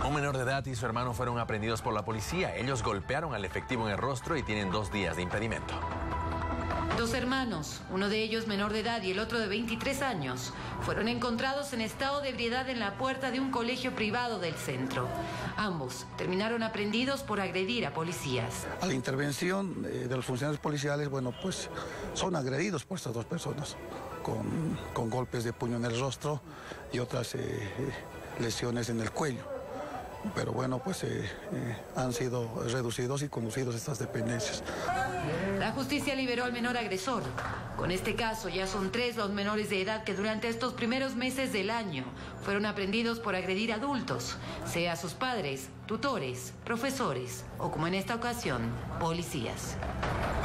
Un menor de edad y su hermano fueron aprehendidos por la policía. Ellos golpearon al efectivo en el rostro y tienen 2 días de impedimento. 2 hermanos, uno de ellos menor de edad y el otro de 23 años, fueron encontrados en estado de ebriedad en la puerta de un colegio privado del centro. Ambos terminaron aprehendidos por agredir a policías. A la intervención de los funcionarios policiales, bueno, pues son agredidos por estas 2 personas con golpes de puño en el rostro y otras lesiones en el cuello. Pero bueno, pues han sido reducidos y conducidos a estas dependencias. La justicia liberó al menor agresor. Con este caso ya son 3 los menores de edad que durante estos primeros meses del año fueron aprehendidos por agredir adultos, sea sus padres, tutores, profesores o, como en esta ocasión, policías.